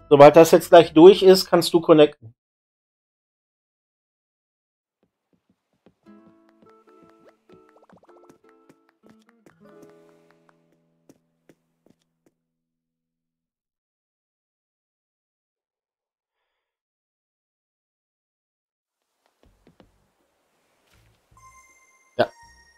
Sobald das jetzt gleich durch ist, kannst du connecten. Ja.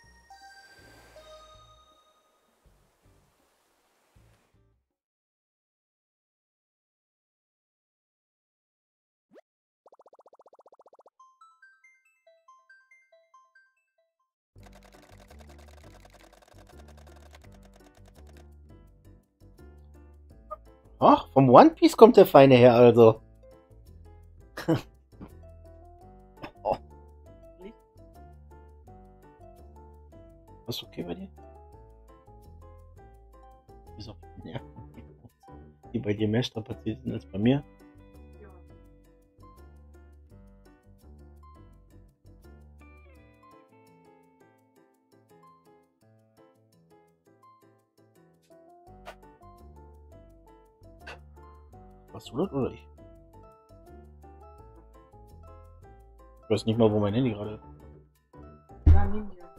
Ach, vom One Piece kommt der Feine her, also. Oh. Ist okay bei dir? Ist auch. Ja. Die bei dir mehr strapaziert sind als bei mir. Warst du das oder ich? Ich weiß nicht mal, wo mein Handy gerade ist. Ja, nimm dir.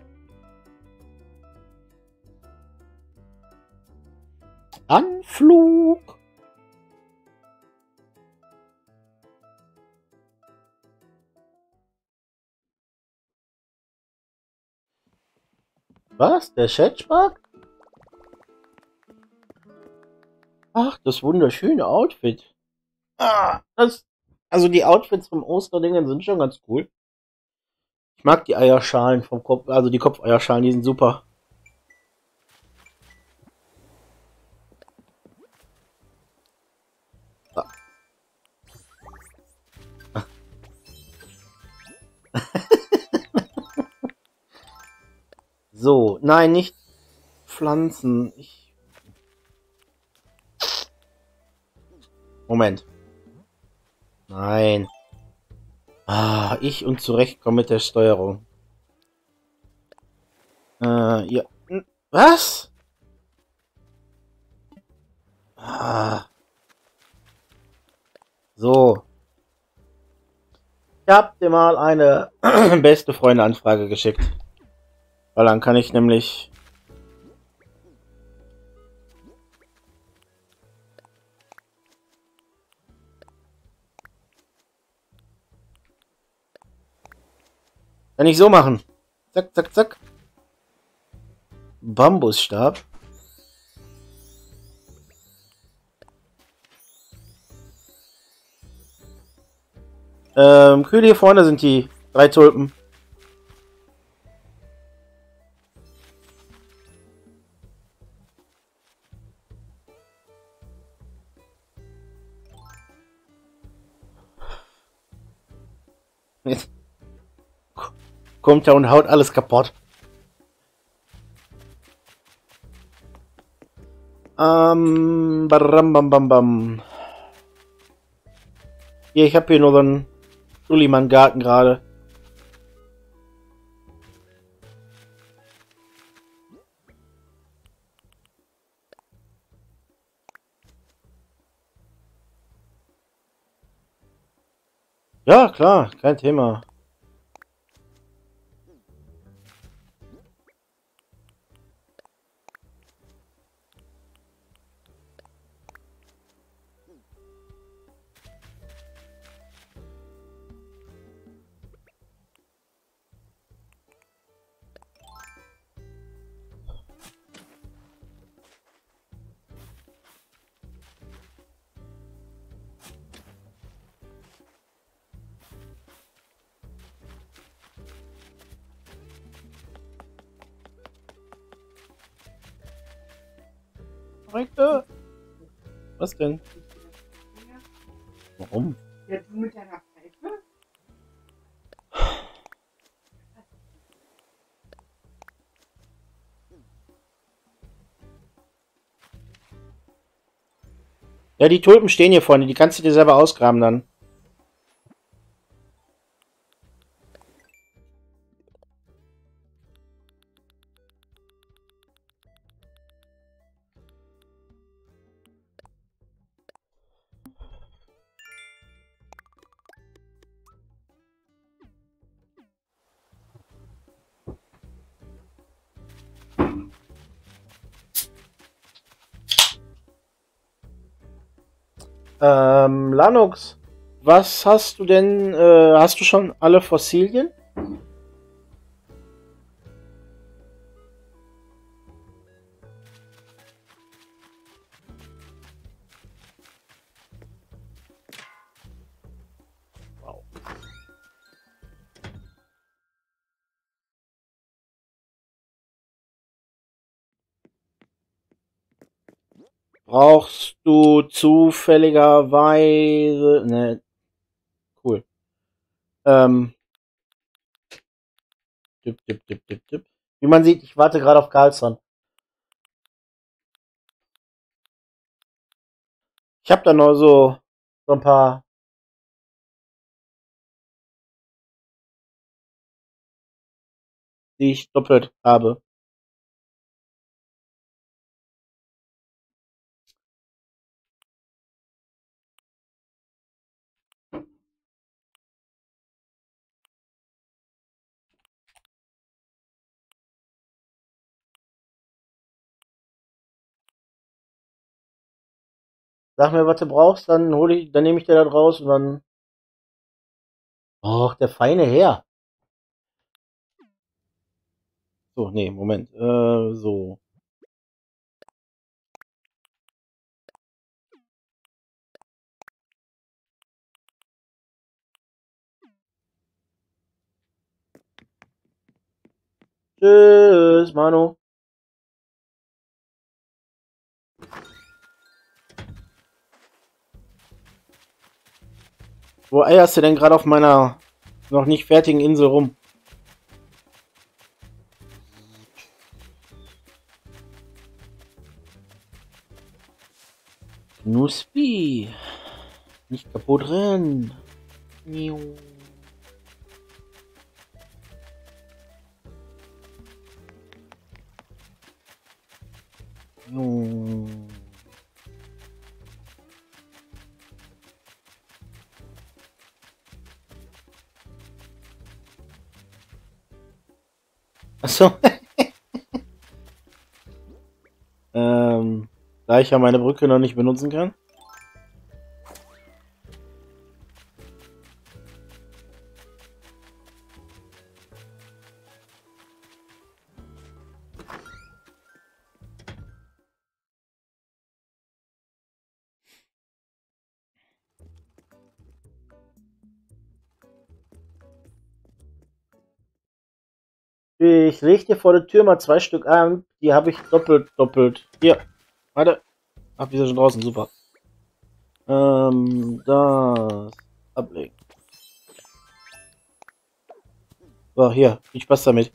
Anflug! Was? Der Chat-Spark? Ach, das wunderschöne Outfit. Ah, also die Outfits vom Osterdingen sind schon ganz cool. Ich mag die Eierschalen vom Kopf, also die Kopfeierschalen, die sind super. So, nein, nicht Pflanzen. Moment. Nein. Ah, ich und zurechtkommen mit der Steuerung. Ja. Was? Ah. So. Ich hab dir mal eine beste Freunde-Anfrage geschickt. Weil dann kann ich nämlich. Kann ich so machen. Zack, zack, zack. Bambusstab. Kühl hier vorne sind die 3 Tulpen. Jetzt kommt er und haut alles kaputt. Baram, bam, bam, bam. Hier, ich habe hier nur so einen Suliman-Garten gerade. Ja, klar, kein Thema. Korrekte. Was denn? Warum? Ja, du mit deiner Pfeife? Ja, die Tulpen stehen hier vorne. Die kannst du dir selber ausgraben dann. Lanux, was hast du denn, hast du schon alle Fossilien? Wow. Brauchst du zufälligerweise, ne, cool. Ähm, tipp. Wie man sieht, ich warte gerade auf Carlson. Ich habe da noch so ein paar. Die ich doppelt habe. Sag mir, was du brauchst, dann nehme ich dir das raus und dann. Och, der feine Herr. So, nee, Moment. So. Tschüss, Manu. Wo eierst du denn gerade auf meiner noch nicht fertigen Insel rum? Knuspi. Nicht kaputt rennen. Miau. Miau. Achso. Da ich ja meine Brücke noch nicht benutzen kann. Ich leg dir vor der Tür mal 2 Stück an. Die habe ich doppelt. Hier. Warte. Hab die schon draußen. Super. Das. Ablegen. So, hier. Viel Spaß damit.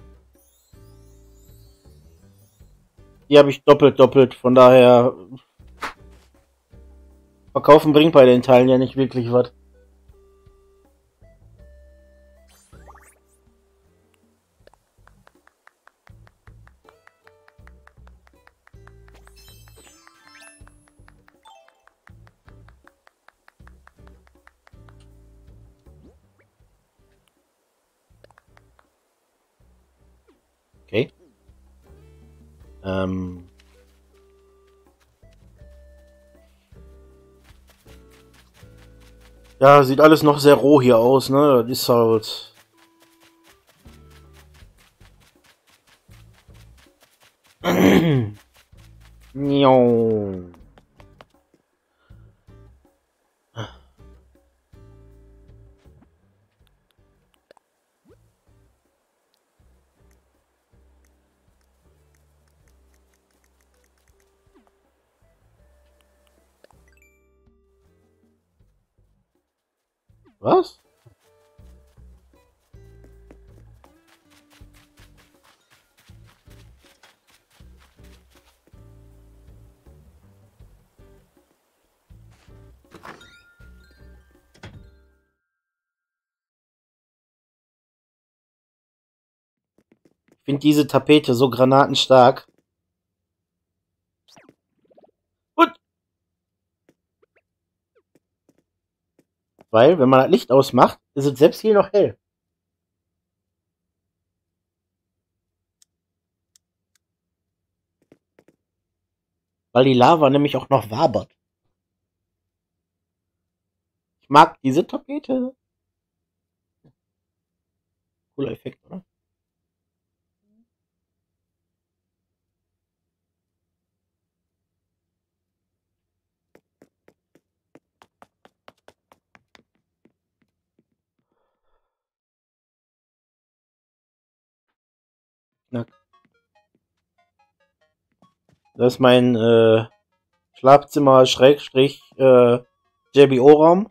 Die habe ich doppelt. Von daher. Verkaufen bringt bei den Teilen ja nicht wirklich was. Okay. Ja, sieht alles noch sehr roh hier aus, ne? Das ist halt. Miau. Was? Ich finde diese Tapete so granatenstark. Gut. Weil, wenn man das Licht ausmacht, ist es selbst hier noch hell. Weil die Lava nämlich auch noch wabert. mag diese Tapete. Cooler Effekt, oder? Knack. Das ist mein Schlafzimmer Schrägstrich JBO-Raum.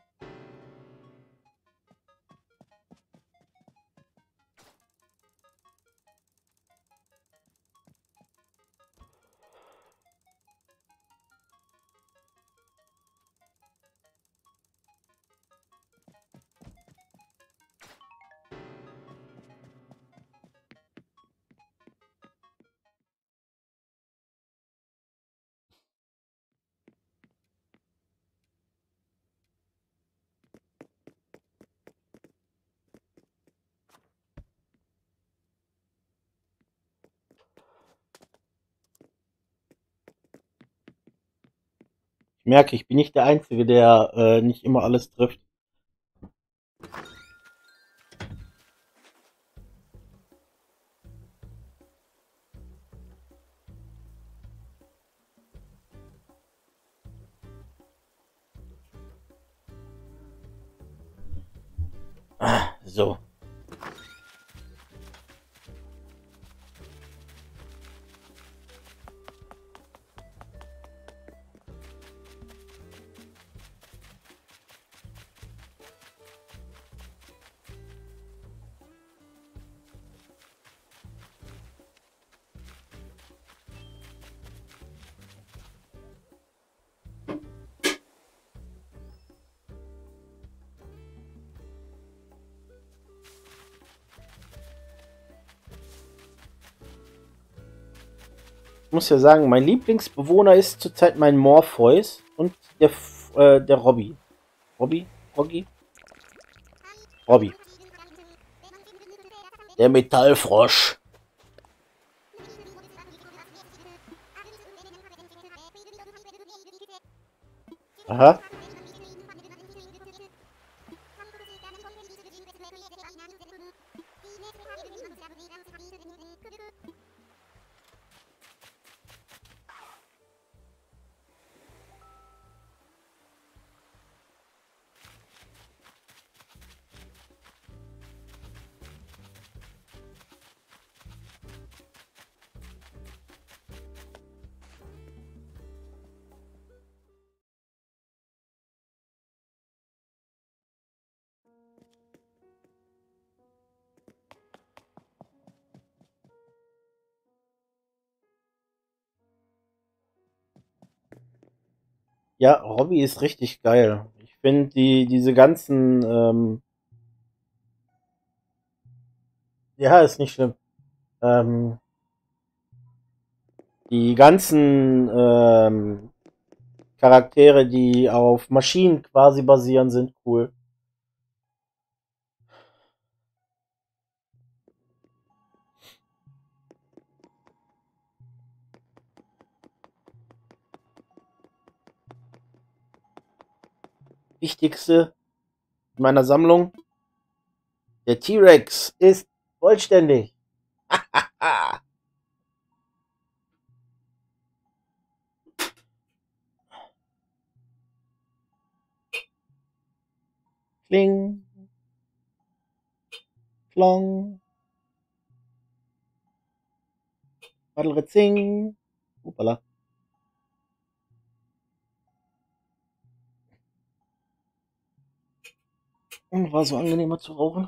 Ich merke, ich bin nicht der Einzige, der nicht immer alles trifft. So. Ich muss ja sagen, mein Lieblingsbewohner ist zurzeit mein Morpheus und der Robby. Robby? Roggi? Robby. Der Metallfrosch. Aha. Ja, Robby ist richtig geil. Ich finde diese ganzen, ja, ist nicht schlimm. Ähm, die ganzen Charaktere, die auf Maschinen quasi basieren, sind cool. Wichtigste in meiner Sammlung, der T-Rex ist vollständig. Ah, kling, klong, Paddelritzing. Hoppala. Und war so angenehmer zu rauchen.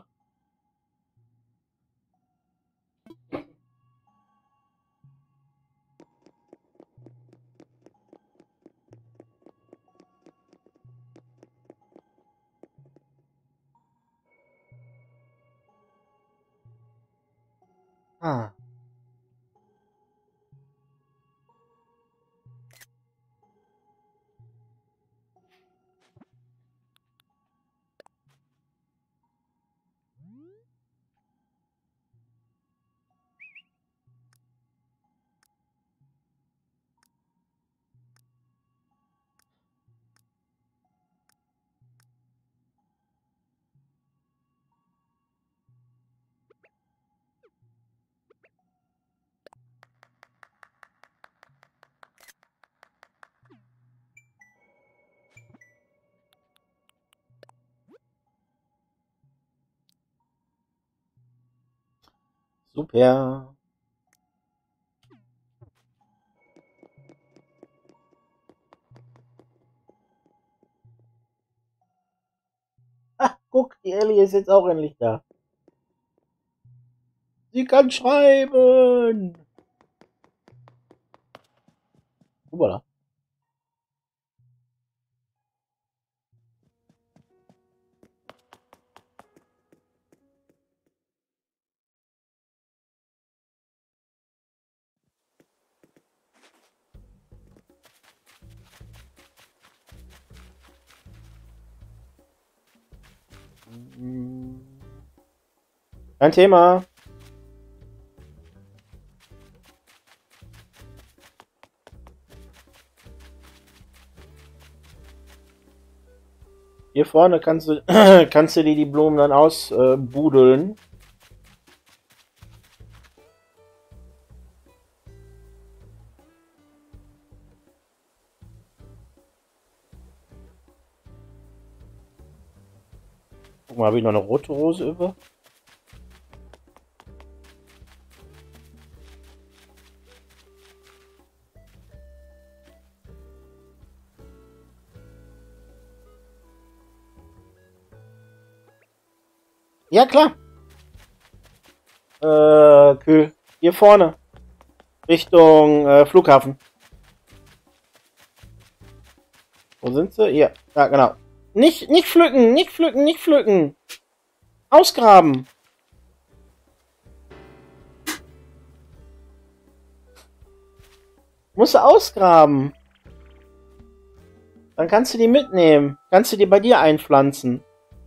Ah. Super. Ach, guck, die Ellie ist jetzt auch endlich da. Sie kann schreiben. Voilà. Kein Thema. Hier vorne kannst du, kannst du dir die Blumen dann ausbudeln. Guck mal, habe ich noch eine rote Rose über? Ja, klar. Kühl. Hier vorne. Richtung Flughafen. Wo sind sie? Hier. Ja, genau. Nicht pflücken, nicht pflücken, nicht pflücken. Ausgraben. Musst du ausgraben. Dann kannst du die mitnehmen. Kannst du die bei dir einpflanzen.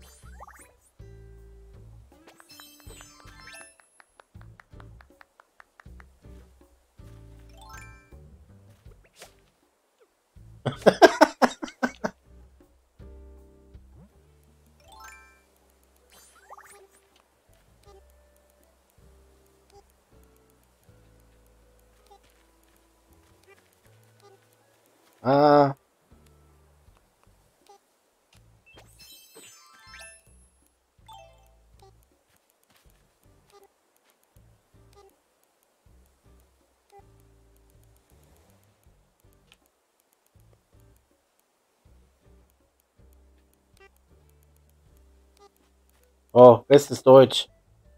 Ah. Oh, bestes Deutsch.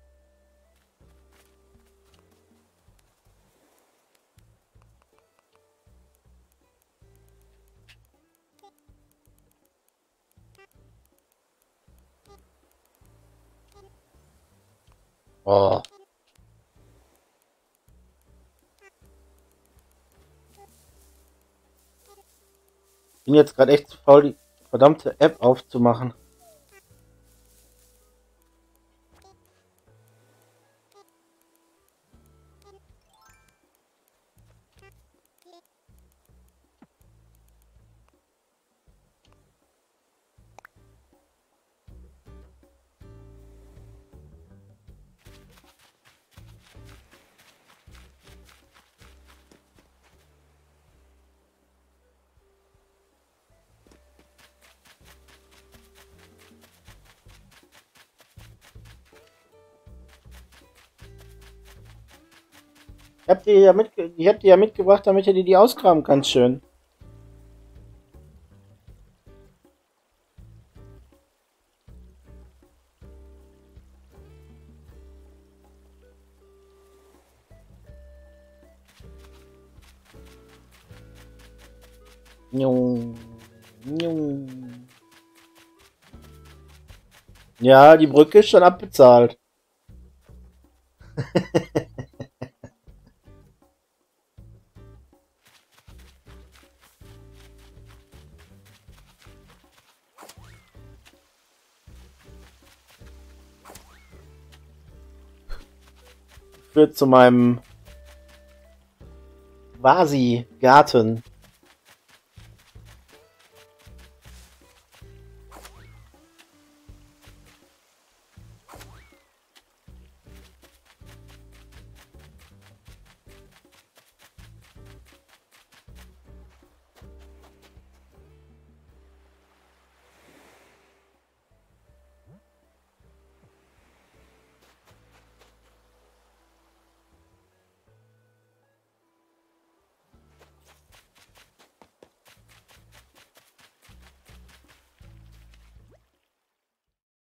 Oh. Bin jetzt gerade echt zu faul, die verdammte App aufzumachen. Ich hab die ja mitgebracht, damit ihr die ausgraben kannst, schön. Njung, njung. Ja, die Brücke ist schon abbezahlt. Führt zu meinem Vasi-Garten.